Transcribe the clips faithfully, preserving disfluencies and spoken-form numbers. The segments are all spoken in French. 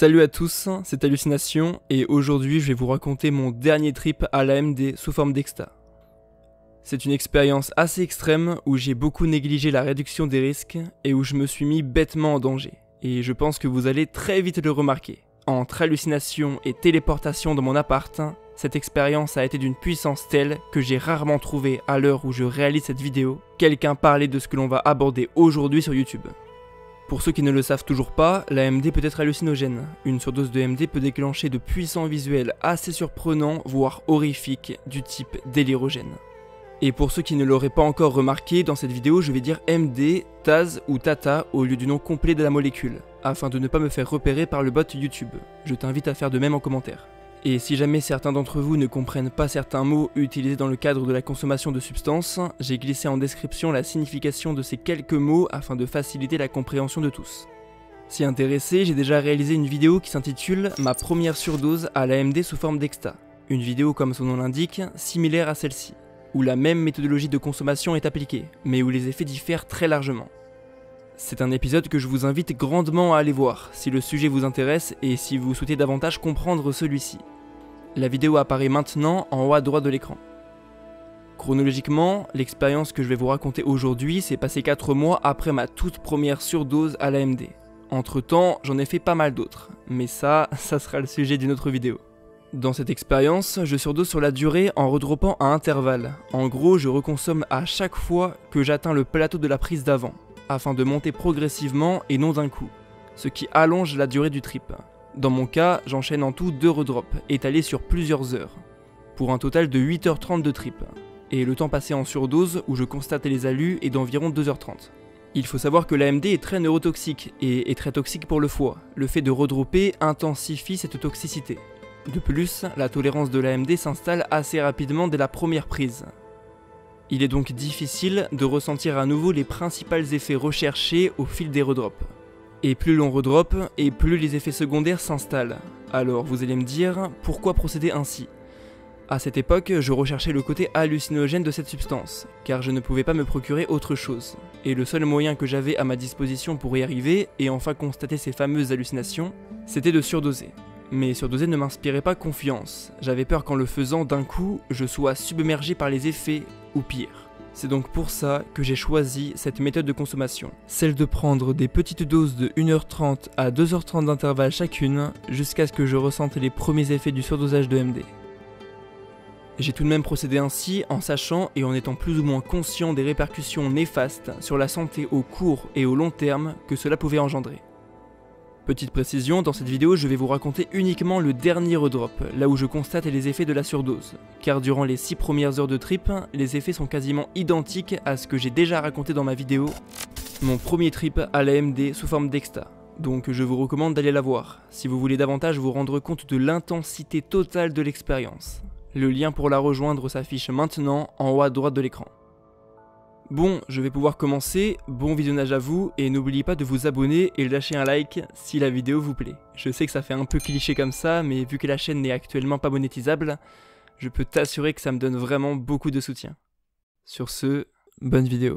Salut à tous, c'est Hallucination et aujourd'hui je vais vous raconter mon dernier trip à l'A M D sous forme d'exta. C'est une expérience assez extrême où j'ai beaucoup négligé la réduction des risques et où je me suis mis bêtement en danger. Et je pense que vous allez très vite le remarquer. Entre hallucination et téléportation dans mon appart, cette expérience a été d'une puissance telle que j'ai rarement trouvé à l'heure où je réalise cette vidéo quelqu'un parler de ce que l'on va aborder aujourd'hui sur YouTube. Pour ceux qui ne le savent toujours pas, la M D peut être hallucinogène. Une surdose de M D peut déclencher de puissants visuels assez surprenants, voire horrifiques, du type délirogène. Et pour ceux qui ne l'auraient pas encore remarqué, dans cette vidéo je vais dire M D, Taz ou Tata au lieu du nom complet de la molécule, afin de ne pas me faire repérer par le bot YouTube. Je t'invite à faire de même en commentaire. Et si jamais certains d'entre vous ne comprennent pas certains mots utilisés dans le cadre de la consommation de substances, j'ai glissé en description la signification de ces quelques mots afin de faciliter la compréhension de tous. Si intéressé, j'ai déjà réalisé une vidéo qui s'intitule « Ma première surdose à l'A M D sous forme d'exta ». Une vidéo comme son nom l'indique, similaire à celle-ci, où la même méthodologie de consommation est appliquée, mais où les effets diffèrent très largement. C'est un épisode que je vous invite grandement à aller voir, si le sujet vous intéresse et si vous souhaitez davantage comprendre celui-ci. La vidéo apparaît maintenant en haut à droite de l'écran. Chronologiquement, l'expérience que je vais vous raconter aujourd'hui s'est passée quatre mois après ma toute première surdose à l'A M D. Entre temps, j'en ai fait pas mal d'autres, mais ça, ça sera le sujet d'une autre vidéo. Dans cette expérience, je surdose sur la durée en redroppant à intervalles. En gros, je reconsomme à chaque fois que j'atteins le plateau de la prise d'avant, afin de monter progressivement et non d'un coup, ce qui allonge la durée du trip. Dans mon cas, j'enchaîne en tout deux redrops, étalés sur plusieurs heures, pour un total de huit heures trente de trip, et le temps passé en surdose où je constatais les alus est d'environ deux heures trente. Il faut savoir que l'A M D est très neurotoxique, et est très toxique pour le foie. Le fait de redropper intensifie cette toxicité. De plus, la tolérance de l'A M D s'installe assez rapidement dès la première prise. Il est donc difficile de ressentir à nouveau les principaux effets recherchés au fil des redrops. Et plus l'on redrop, et plus les effets secondaires s'installent. Alors vous allez me dire, pourquoi procéder ainsi? À cette époque, je recherchais le côté hallucinogène de cette substance, car je ne pouvais pas me procurer autre chose. Et le seul moyen que j'avais à ma disposition pour y arriver, et enfin constater ces fameuses hallucinations, c'était de surdoser. Mais surdoser ne m'inspirait pas confiance, j'avais peur qu'en le faisant d'un coup, je sois submergé par les effets, ou pire. C'est donc pour ça que j'ai choisi cette méthode de consommation, celle de prendre des petites doses de une heure trente à deux heures trente d'intervalle chacune, jusqu'à ce que je ressente les premiers effets du surdosage de M D. J'ai tout de même procédé ainsi en sachant et en étant plus ou moins conscient des répercussions néfastes sur la santé au court et au long terme que cela pouvait engendrer. Petite précision, dans cette vidéo je vais vous raconter uniquement le dernier redrop, là où je constate les effets de la surdose, car durant les six premières heures de trip, les effets sont quasiment identiques à ce que j'ai déjà raconté dans ma vidéo, mon premier trip à l'A M D sous forme d'exta, donc je vous recommande d'aller la voir, si vous voulez davantage vous rendre compte de l'intensité totale de l'expérience. Le lien pour la rejoindre s'affiche maintenant en haut à droite de l'écran. Bon, je vais pouvoir commencer, bon visionnage à vous, et n'oubliez pas de vous abonner et lâcher un like si la vidéo vous plaît. Je sais que ça fait un peu cliché comme ça, mais vu que la chaîne n'est actuellement pas monétisable, je peux t'assurer que ça me donne vraiment beaucoup de soutien. Sur ce, bonne vidéo.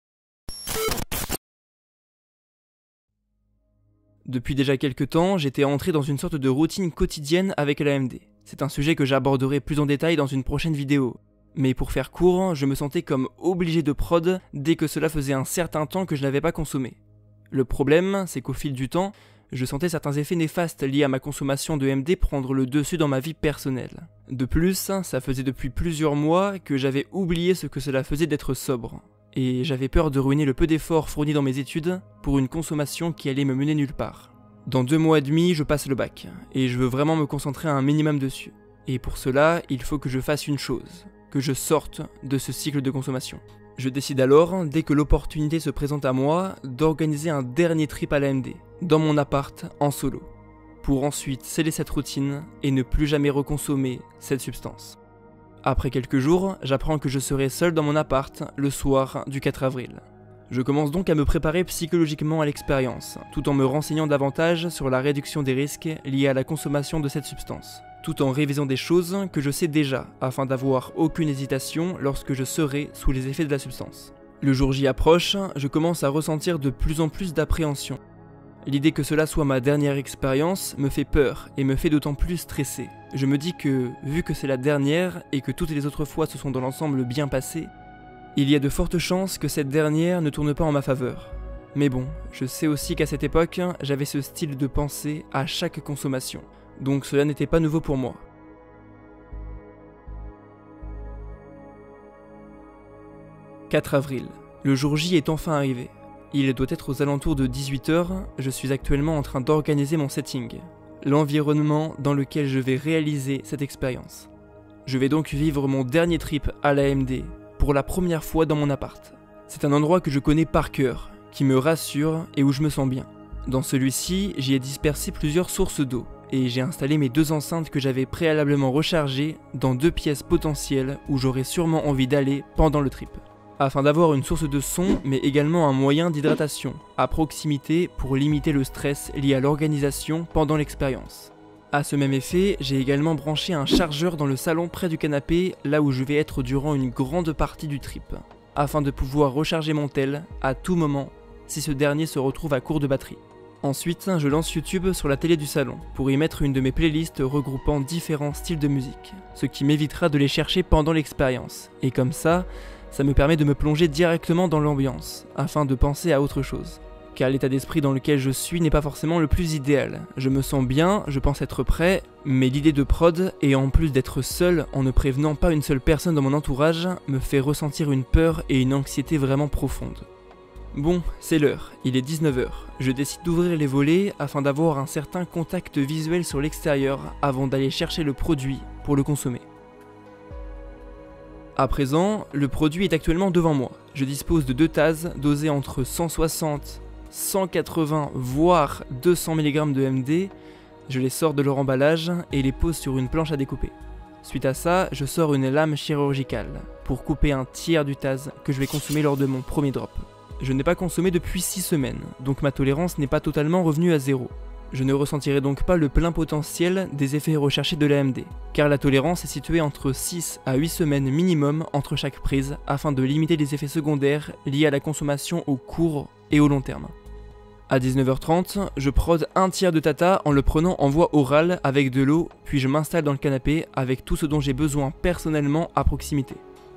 Depuis déjà quelques temps, j'étais entré dans une sorte de routine quotidienne avec l'A M D. C'est un sujet que j'aborderai plus en détail dans une prochaine vidéo. Mais pour faire court, je me sentais comme obligé de prod dès que cela faisait un certain temps que je n'avais pas consommé. Le problème, c'est qu'au fil du temps, je sentais certains effets néfastes liés à ma consommation de M D prendre le dessus dans ma vie personnelle. De plus, ça faisait depuis plusieurs mois que j'avais oublié ce que cela faisait d'être sobre. Et j'avais peur de ruiner le peu d'efforts fournis dans mes études pour une consommation qui allait me mener nulle part. Dans deux mois et demi, je passe le bac, et je veux vraiment me concentrer un minimum dessus. Et pour cela, il faut que je fasse une chose. Que je sorte de ce cycle de consommation. Je décide alors, dès que l'opportunité se présente à moi, d'organiser un dernier trip à l'A M D, dans mon appart, en solo, pour ensuite sceller cette routine et ne plus jamais reconsommer cette substance. Après quelques jours, j'apprends que je serai seul dans mon appart le soir du quatre avril. Je commence donc à me préparer psychologiquement à l'expérience, tout en me renseignant davantage sur la réduction des risques liés à la consommation de cette substance, tout en révisant des choses que je sais déjà, afin d'avoir aucune hésitation lorsque je serai sous les effets de la substance. Le jour J approche, je commence à ressentir de plus en plus d'appréhension. L'idée que cela soit ma dernière expérience me fait peur et me fait d'autant plus stresser. Je me dis que, vu que c'est la dernière et que toutes les autres fois se sont dans l'ensemble bien passées, il y a de fortes chances que cette dernière ne tourne pas en ma faveur. Mais bon, je sais aussi qu'à cette époque, j'avais ce style de pensée à chaque consommation, donc cela n'était pas nouveau pour moi. quatre avril. Le jour J est enfin arrivé. Il doit être aux alentours de dix-huit heures, je suis actuellement en train d'organiser mon setting, l'environnement dans lequel je vais réaliser cette expérience. Je vais donc vivre mon dernier trip à l'A M D, pour la première fois dans mon appart. C'est un endroit que je connais par cœur, qui me rassure et où je me sens bien. Dans celui-ci, j'y ai dispersé plusieurs sources d'eau, et j'ai installé mes deux enceintes que j'avais préalablement rechargées dans deux pièces potentielles où j'aurais sûrement envie d'aller pendant le trip, afin d'avoir une source de son mais également un moyen d'hydratation à proximité pour limiter le stress lié à l'organisation pendant l'expérience. À ce même effet, j'ai également branché un chargeur dans le salon près du canapé là où je vais être durant une grande partie du trip, afin de pouvoir recharger mon tel à tout moment si ce dernier se retrouve à court de batterie. Ensuite, je lance YouTube sur la télé du salon pour y mettre une de mes playlists regroupant différents styles de musique, ce qui m'évitera de les chercher pendant l'expérience, et comme ça, ça me permet de me plonger directement dans l'ambiance, afin de penser à autre chose. Car l'état d'esprit dans lequel je suis n'est pas forcément le plus idéal. Je me sens bien, je pense être prêt, mais l'idée de prod, et en plus d'être seul en ne prévenant pas une seule personne dans mon entourage, me fait ressentir une peur et une anxiété vraiment profonde. Bon, c'est l'heure, il est dix-neuf heures. Je décide d'ouvrir les volets afin d'avoir un certain contact visuel sur l'extérieur avant d'aller chercher le produit pour le consommer. À présent, le produit est actuellement devant moi. Je dispose de deux tasses dosées entre cent soixante, cent quatre-vingts voire deux cents milligrammes de M D. Je les sors de leur emballage et les pose sur une planche à découper. Suite à ça, je sors une lame chirurgicale pour couper un tiers du taz que je vais consommer lors de mon premier drop. Je n'ai pas consommé depuis six semaines, donc ma tolérance n'est pas totalement revenue à zéro. Je ne ressentirai donc pas le plein potentiel des effets recherchés de l'A M D, car la tolérance est située entre six à huit semaines minimum entre chaque prise afin de limiter les effets secondaires liés à la consommation au court et au long terme. À dix-neuf heures trente, je prod un tiers de Tata en le prenant en voie orale avec de l'eau, puis je m'installe dans le canapé avec tout ce dont j'ai besoin personnellement à proximité.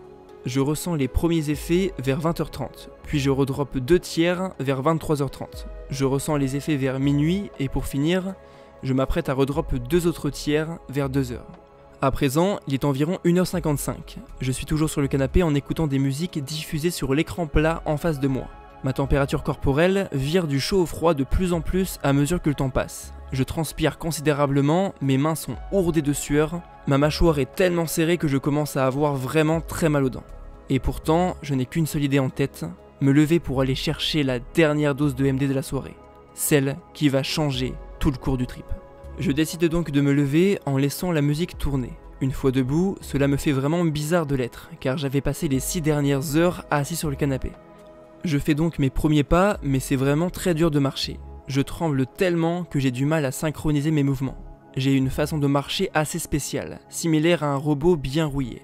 Je ressens les premiers effets vers vingt heures trente, puis je redroppe deux tiers vers vingt-trois heures trente. Je ressens les effets vers minuit et pour finir, je m'apprête à redrop deux autres tiers vers deux heures. À présent, il est environ une heure cinquante-cinq. Je suis toujours sur le canapé en écoutant des musiques diffusées sur l'écran plat en face de moi. Ma température corporelle vire du chaud au froid de plus en plus à mesure que le temps passe. Je transpire considérablement, mes mains sont ourdées de sueur, ma mâchoire est tellement serrée que je commence à avoir vraiment très mal aux dents. Et pourtant, je n'ai qu'une seule idée en tête, me lever pour aller chercher la dernière dose de M D de la soirée, celle qui va changer tout le cours du trip. Je décide donc de me lever en laissant la musique tourner. Une fois debout, cela me fait vraiment bizarre de l'être, car j'avais passé les six dernières heures assis sur le canapé. Je fais donc mes premiers pas, mais c'est vraiment très dur de marcher. Je tremble tellement que j'ai du mal à synchroniser mes mouvements. J'ai une façon de marcher assez spéciale, similaire à un robot bien rouillé.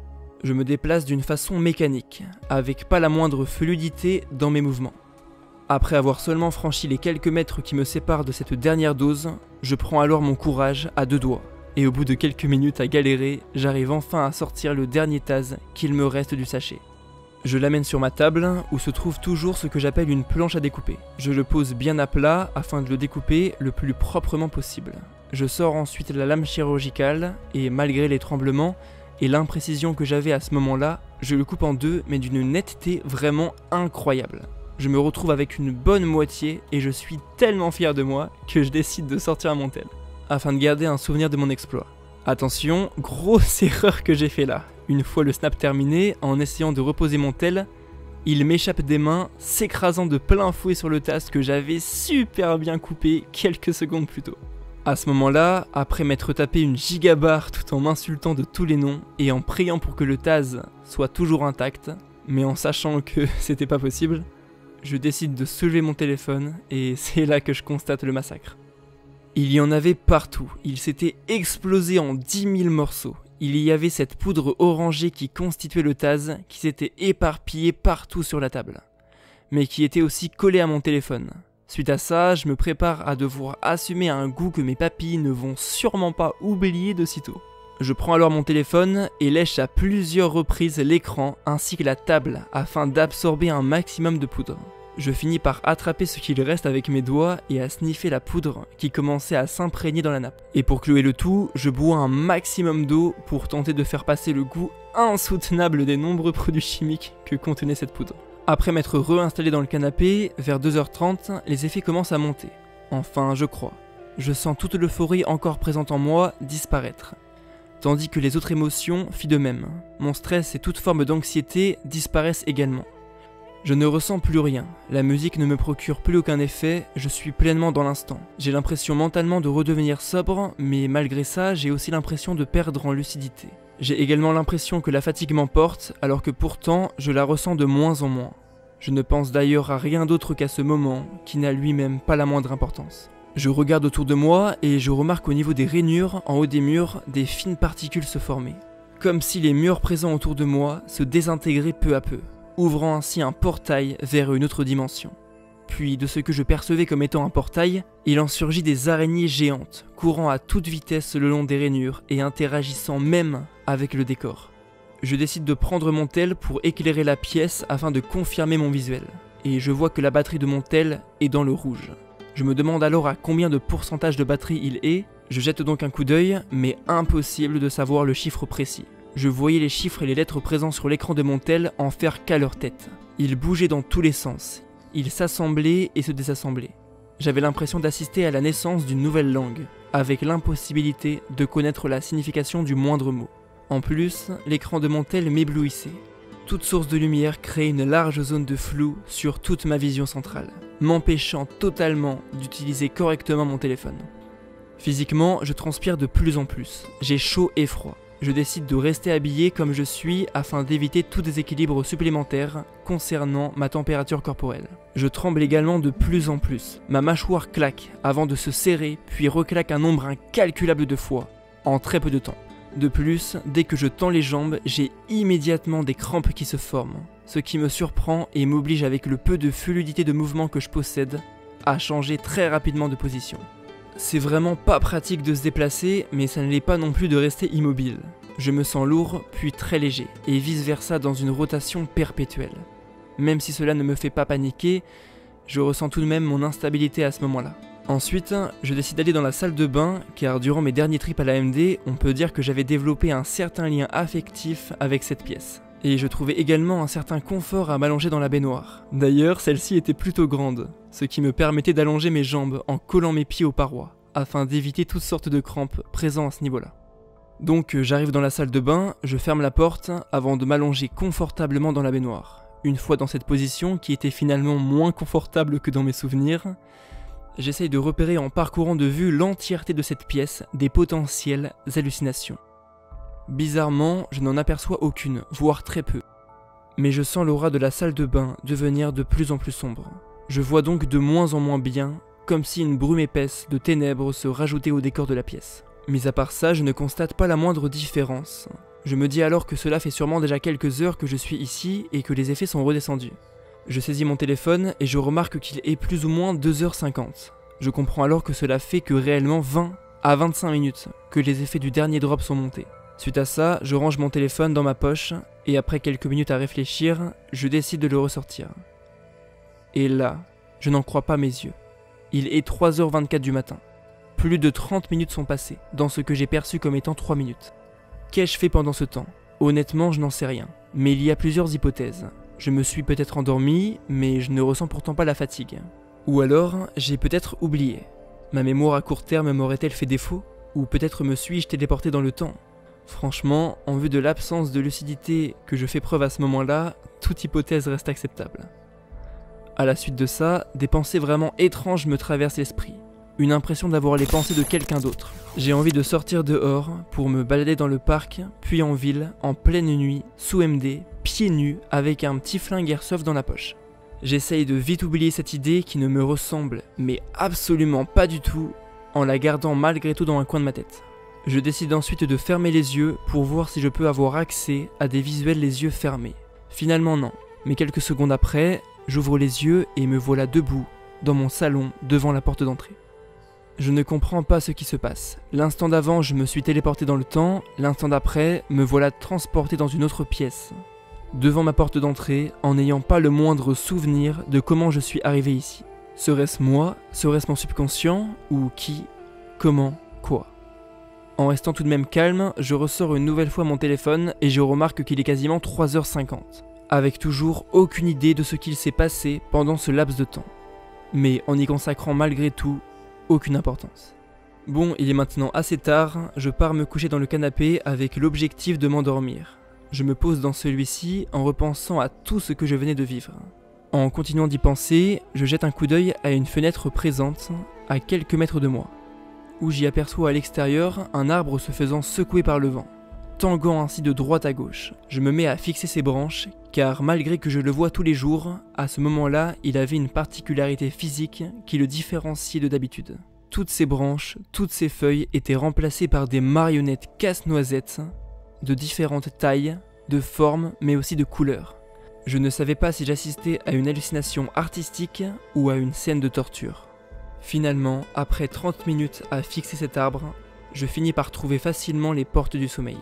Je me déplace d'une façon mécanique, avec pas la moindre fluidité dans mes mouvements. Après avoir seulement franchi les quelques mètres qui me séparent de cette dernière dose, je prends alors mon courage à deux doigts, et au bout de quelques minutes à galérer, j'arrive enfin à sortir le dernier taz qu'il me reste du sachet. Je l'amène sur ma table, où se trouve toujours ce que j'appelle une planche à découper. Je le pose bien à plat afin de le découper le plus proprement possible. Je sors ensuite la lame chirurgicale, et malgré les tremblements et l'imprécision que j'avais à ce moment-là, je le coupe en deux, mais d'une netteté vraiment incroyable. Je me retrouve avec une bonne moitié, et je suis tellement fier de moi que je décide de sortir à mon tel, afin de garder un souvenir de mon exploit. Attention, grosse erreur que j'ai fait là. Une fois le snap terminé, en essayant de reposer mon tel, il m'échappe des mains, s'écrasant de plein fouet sur le taz que j'avais super bien coupé quelques secondes plus tôt. À ce moment-là, après m'être tapé une gigabarre tout en m'insultant de tous les noms et en priant pour que le taz soit toujours intact, mais en sachant que c'était pas possible, je décide de soulever mon téléphone et c'est là que je constate le massacre. Il y en avait partout, il s'était explosé en dix mille morceaux. Il y avait cette poudre orangée qui constituait le taz qui s'était éparpillée partout sur la table, mais qui était aussi collée à mon téléphone. Suite à ça, je me prépare à devoir assumer un goût que mes papilles ne vont sûrement pas oublier de sitôt. Je prends alors mon téléphone et lèche à plusieurs reprises l'écran ainsi que la table afin d'absorber un maximum de poudre. Je finis par attraper ce qu'il reste avec mes doigts et à sniffer la poudre qui commençait à s'imprégner dans la nappe. Et pour clouer le tout, je bois un maximum d'eau pour tenter de faire passer le goût insoutenable des nombreux produits chimiques que contenait cette poudre. Après m'être réinstallé dans le canapé, vers deux heures trente, les effets commencent à monter. Enfin, je crois. Je sens toute l'euphorie encore présente en moi disparaître. Tandis que les autres émotions fient de même. Mon stress et toute forme d'anxiété disparaissent également. Je ne ressens plus rien, la musique ne me procure plus aucun effet, je suis pleinement dans l'instant. J'ai l'impression mentalement de redevenir sobre, mais malgré ça, j'ai aussi l'impression de perdre en lucidité. J'ai également l'impression que la fatigue m'emporte, alors que pourtant, je la ressens de moins en moins. Je ne pense d'ailleurs à rien d'autre qu'à ce moment, qui n'a lui-même pas la moindre importance. Je regarde autour de moi et je remarque au niveau des rainures, en haut des murs, des fines particules se former. Comme si les murs présents autour de moi se désintégraient peu à peu, ouvrant ainsi un portail vers une autre dimension. Puis, de ce que je percevais comme étant un portail, il en surgit des araignées géantes, courant à toute vitesse le long des rainures et interagissant même avec le décor. Je décide de prendre mon tel pour éclairer la pièce afin de confirmer mon visuel, et je vois que la batterie de mon tel est dans le rouge. Je me demande alors à combien de pourcentage de batterie il est, je jette donc un coup d'œil, mais impossible de savoir le chiffre précis. Je voyais les chiffres et les lettres présents sur l'écran de mon tel en faire qu'à leur tête. Ils bougeaient dans tous les sens, ils s'assemblaient et se désassemblaient. J'avais l'impression d'assister à la naissance d'une nouvelle langue, avec l'impossibilité de connaître la signification du moindre mot. En plus, l'écran de mon tel m'éblouissait. Toute source de lumière créait une large zone de flou sur toute ma vision centrale, m'empêchant totalement d'utiliser correctement mon téléphone. Physiquement, je transpire de plus en plus, j'ai chaud et froid. Je décide de rester habillé comme je suis afin d'éviter tout déséquilibre supplémentaire concernant ma température corporelle. Je tremble également de plus en plus. Ma mâchoire claque avant de se serrer puis reclaque un nombre incalculable de fois, en très peu de temps. De plus, dès que je tends les jambes, j'ai immédiatement des crampes qui se forment, ce qui me surprend et m'oblige avec le peu de fluidité de mouvement que je possède à changer très rapidement de position. C'est vraiment pas pratique de se déplacer, mais ça ne l'est pas non plus de rester immobile. Je me sens lourd, puis très léger, et vice versa dans une rotation perpétuelle. Même si cela ne me fait pas paniquer, je ressens tout de même mon instabilité à ce moment-là. Ensuite, je décide d'aller dans la salle de bain, car durant mes derniers trips à l'A M D, on peut dire que j'avais développé un certain lien affectif avec cette pièce. Et je trouvais également un certain confort à m'allonger dans la baignoire. D'ailleurs, celle-ci était plutôt grande, ce qui me permettait d'allonger mes jambes en collant mes pieds aux parois, afin d'éviter toutes sortes de crampes présentes à ce niveau-là. Donc j'arrive dans la salle de bain, je ferme la porte avant de m'allonger confortablement dans la baignoire. Une fois dans cette position, qui était finalement moins confortable que dans mes souvenirs, j'essaye de repérer en parcourant de vue l'entièreté de cette pièce des potentielles hallucinations. Bizarrement, je n'en aperçois aucune, voire très peu. Mais je sens l'aura de la salle de bain devenir de plus en plus sombre. Je vois donc de moins en moins bien, comme si une brume épaisse de ténèbres se rajoutait au décor de la pièce. Mis à part ça, je ne constate pas la moindre différence. Je me dis alors que cela fait sûrement déjà quelques heures que je suis ici et que les effets sont redescendus. Je saisis mon téléphone et je remarque qu'il est plus ou moins deux heures cinquante. Je comprends alors que cela fait que réellement vingt à vingt-cinq minutes que les effets du dernier drop sont montés. Suite à ça, je range mon téléphone dans ma poche et après quelques minutes à réfléchir, je décide de le ressortir. Et là, je n'en crois pas mes yeux. Il est trois heures vingt-quatre du matin. Plus de trente minutes sont passées, dans ce que j'ai perçu comme étant trois minutes. Qu'ai-je fait pendant ce temps? Honnêtement, je n'en sais rien. Mais il y a plusieurs hypothèses. Je me suis peut-être endormi, mais je ne ressens pourtant pas la fatigue. Ou alors, j'ai peut-être oublié. Ma mémoire à court terme m'aurait-elle fait défaut? Ou peut-être me suis-je téléporté dans le temps? Franchement, en vue de l'absence de lucidité que je fais preuve à ce moment-là, toute hypothèse reste acceptable. À la suite de ça, des pensées vraiment étranges me traversent l'esprit. Une impression d'avoir les pensées de quelqu'un d'autre. J'ai envie de sortir dehors pour me balader dans le parc, puis en ville, en pleine nuit, sous M D, pieds nus, avec un petit flingue airsoft dans la poche. J'essaye de vite oublier cette idée qui ne me ressemble, mais absolument pas du tout, en la gardant malgré tout dans un coin de ma tête. Je décide ensuite de fermer les yeux pour voir si je peux avoir accès à des visuels les yeux fermés. Finalement non, mais quelques secondes après, j'ouvre les yeux et me voilà debout, dans mon salon, devant la porte d'entrée. Je ne comprends pas ce qui se passe. L'instant d'avant, je me suis téléporté dans le temps, l'instant d'après, me voilà transporté dans une autre pièce, devant ma porte d'entrée, en n'ayant pas le moindre souvenir de comment je suis arrivé ici. Serait-ce moi? Serait-ce mon subconscient? Ou qui? Comment? Quoi? En restant tout de même calme, je ressors une nouvelle fois mon téléphone et je remarque qu'il est quasiment trois heures cinquante, avec toujours aucune idée de ce qu'il s'est passé pendant ce laps de temps, mais en y consacrant malgré tout aucune importance. Bon, il est maintenant assez tard, je pars me coucher dans le canapé avec l'objectif de m'endormir. Je me pose dans celui-ci en repensant à tout ce que je venais de vivre. En continuant d'y penser, je jette un coup d'œil à une fenêtre présente à quelques mètres de moi, où j'y aperçois à l'extérieur un arbre se faisant secouer par le vent. Tanguant ainsi de droite à gauche, je me mets à fixer ses branches, car malgré que je le vois tous les jours, à ce moment-là, il avait une particularité physique qui le différenciait de d'habitude. Toutes ses branches, toutes ses feuilles étaient remplacées par des marionnettes casse-noisettes, de différentes tailles, de formes, mais aussi de couleurs. Je ne savais pas si j'assistais à une hallucination artistique ou à une scène de torture. Finalement, après trente minutes à fixer cet arbre, je finis par trouver facilement les portes du sommeil.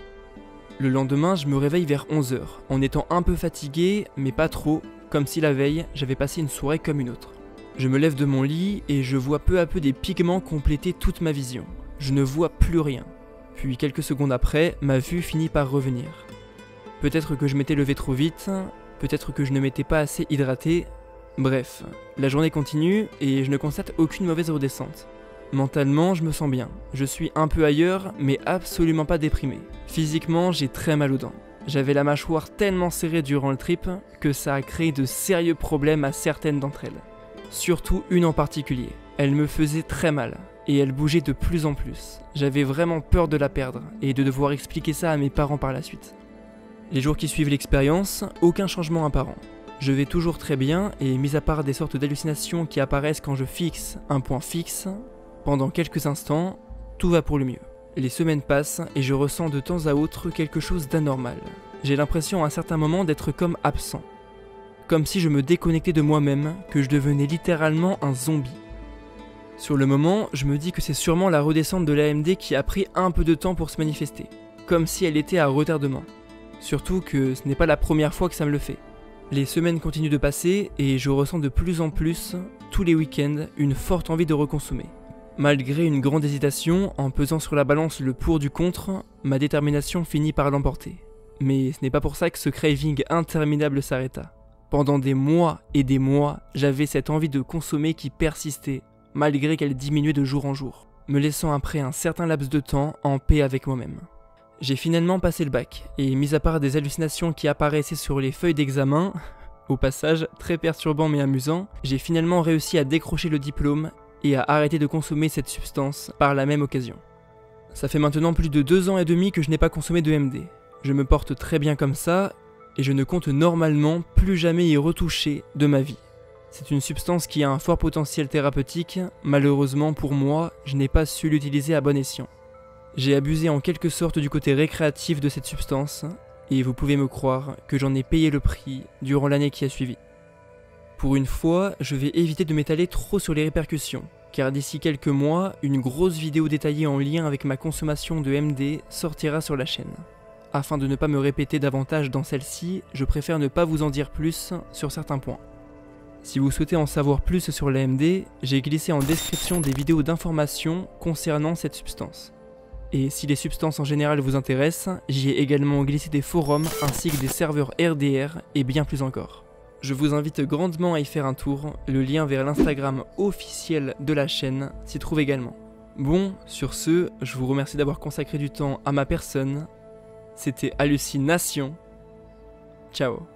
Le lendemain, je me réveille vers onze heures, en étant un peu fatigué, mais pas trop, comme si la veille, j'avais passé une soirée comme une autre. Je me lève de mon lit et je vois peu à peu des pigments compléter toute ma vision. Je ne vois plus rien. Puis quelques secondes après, ma vue finit par revenir. Peut-être que je m'étais levé trop vite, peut-être que je ne m'étais pas assez hydraté. Bref, la journée continue et je ne constate aucune mauvaise redescente. Mentalement, je me sens bien. Je suis un peu ailleurs, mais absolument pas déprimé. Physiquement, j'ai très mal aux dents. J'avais la mâchoire tellement serrée durant le trip que ça a créé de sérieux problèmes à certaines d'entre elles. Surtout une en particulier. Elle me faisait très mal, et elle bougeait de plus en plus. J'avais vraiment peur de la perdre, et de devoir expliquer ça à mes parents par la suite. Les jours qui suivent l'expérience, aucun changement apparent. Je vais toujours très bien, et mis à part des sortes d'hallucinations qui apparaissent quand je fixe un point fixe, pendant quelques instants, tout va pour le mieux. Les semaines passent et je ressens de temps à autre quelque chose d'anormal. J'ai l'impression à un certain moment d'être comme absent. Comme si je me déconnectais de moi-même, que je devenais littéralement un zombie. Sur le moment, je me dis que c'est sûrement la redescente de l'A M D qui a pris un peu de temps pour se manifester, comme si elle était à retardement. Surtout que ce n'est pas la première fois que ça me le fait. Les semaines continuent de passer et je ressens de plus en plus, tous les week-ends, une forte envie de reconsommer. Malgré une grande hésitation, en pesant sur la balance le pour du contre, ma détermination finit par l'emporter. Mais ce n'est pas pour ça que ce craving interminable s'arrêta. Pendant des mois et des mois, j'avais cette envie de consommer qui persistait, malgré qu'elle diminuait de jour en jour, me laissant après un certain laps de temps en paix avec moi-même. J'ai finalement passé le bac, et mis à part des hallucinations qui apparaissaient sur les feuilles d'examen, au passage très perturbant mais amusant, j'ai finalement réussi à décrocher le diplôme et à arrêter de consommer cette substance par la même occasion. Ça fait maintenant plus de deux ans et demi que je n'ai pas consommé de M D. Je me porte très bien comme ça, et je ne compte normalement plus jamais y retoucher de ma vie. C'est une substance qui a un fort potentiel thérapeutique, malheureusement pour moi, je n'ai pas su l'utiliser à bon escient. J'ai abusé en quelque sorte du côté récréatif de cette substance, et vous pouvez me croire que j'en ai payé le prix durant l'année qui a suivi. Pour une fois, je vais éviter de m'étaler trop sur les répercussions, car d'ici quelques mois, une grosse vidéo détaillée en lien avec ma consommation de M D sortira sur la chaîne. Afin de ne pas me répéter davantage dans celle-ci, je préfère ne pas vous en dire plus sur certains points. Si vous souhaitez en savoir plus sur la M D, j'ai glissé en description des vidéos d'information concernant cette substance. Et si les substances en général vous intéressent, j'y ai également glissé des forums ainsi que des serveurs R D R et bien plus encore. Je vous invite grandement à y faire un tour, le lien vers l'Instagram officiel de la chaîne s'y trouve également. Bon, sur ce, je vous remercie d'avoir consacré du temps à ma personne. C'était Hallucination. Ciao.